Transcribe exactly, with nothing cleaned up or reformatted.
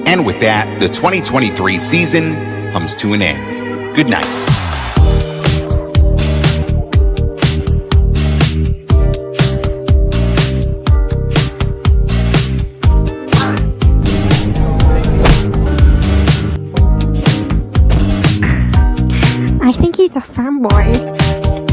And with that, the twenty twenty-three season comes to an end. Good night. I think he's a fanboy.